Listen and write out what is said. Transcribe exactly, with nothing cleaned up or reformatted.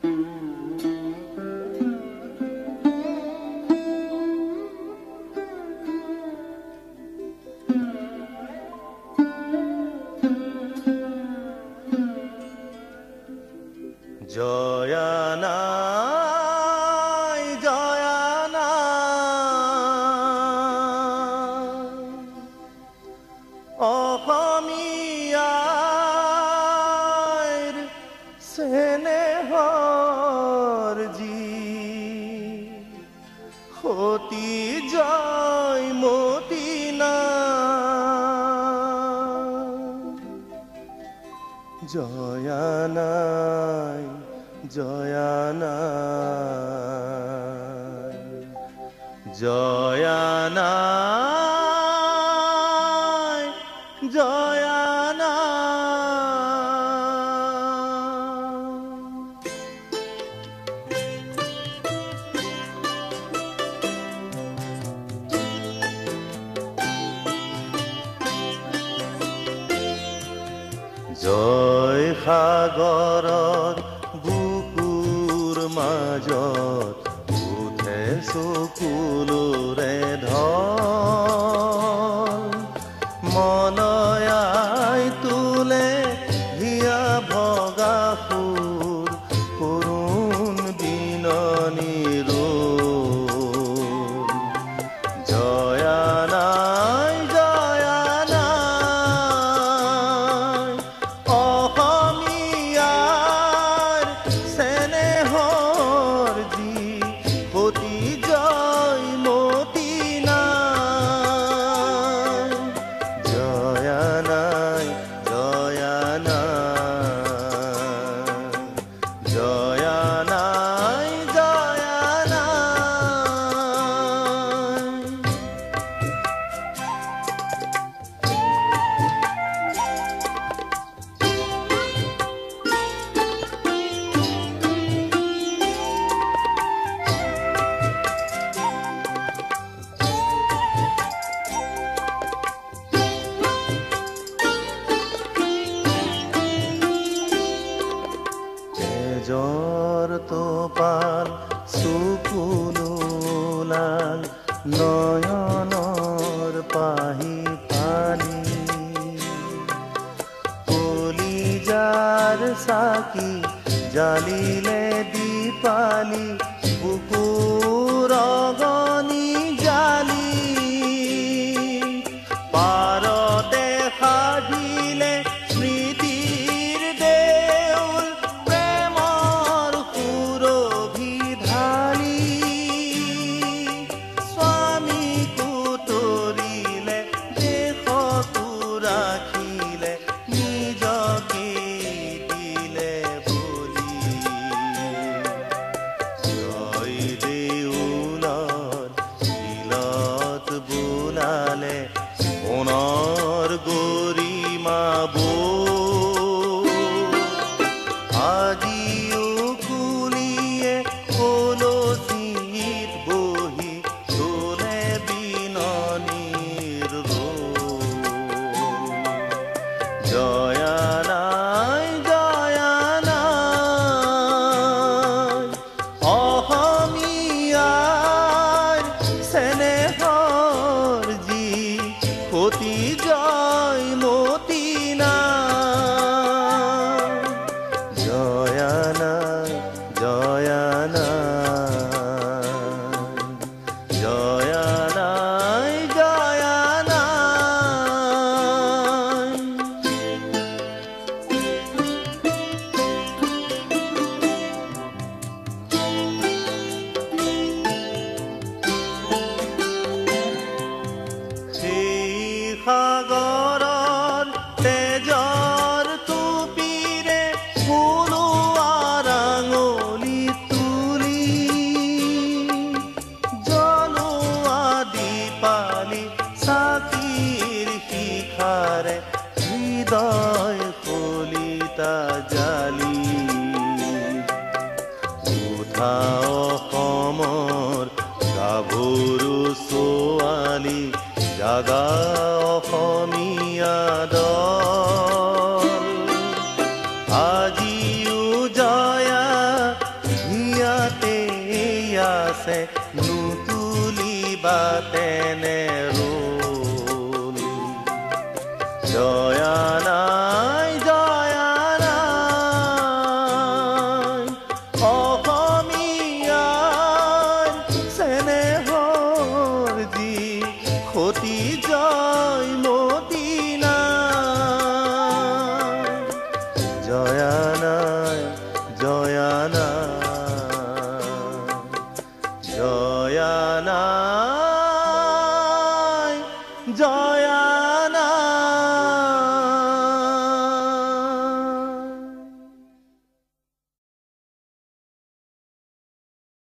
জয়া নাই জয়া নাই অসমীয়াৰ চেনেহৰ জি সতী জয়মতী জয়া নাই জয়া নাই জয়া নাই জয়া জয় সাগৰৰ বুকুৰ মাজত উঠে চকুলোৰে ঢল মনয়াই তোলে হিয়া ভগা সুৰ কৰুণ বিননি ৰোল জয়া নাই জয়া নাই অসমীয়াৰ চেনেহৰ জি সতী জয়মতী নাই জয়া নাই জয়া নাই জয়া নাই জয়া তেজৰ তোপাল চকুলো লাল নয়নৰ পাহি পানী কলিজাৰ চাকি জালিলে দীপালি বুকুৰ অগনি জালি পাৰতে সাজিলে স্মৃতিৰ দেউল প্ৰেমৰ সুৰভি ঢালি স্বামীকো তৰিলে দেশকো ৰাখিলে নিজকে দিলে বলি জয় দেউলৰ শিলত বোলালে সোণৰ গৰিমা বৌ আজিও কুলিয়ে কলচীত বহি তোলে বিননিৰ ৰোল জয়া নাই জয়া নাই অসমীয়াৰ চেনেহৰ জি সতী জয়মতী নাই জয়া নাই জয়া নাই জয়া নাই জয়া নাই সেই সাগৰৰ তেজৰ টুপিৰে ফুলোৱাৰ আঙুলি তুলি জ্বলোৱা দীপালি চাকিৰ শিখাৰে হৃদয় কলিতা জালি উঠা অসমৰ গাভৰু ছোৱালী জাগা অসমীয়া দল আজিও জয়া জয় মদিনা জয়ানায় জয়ানায় জয়ানায় জয়া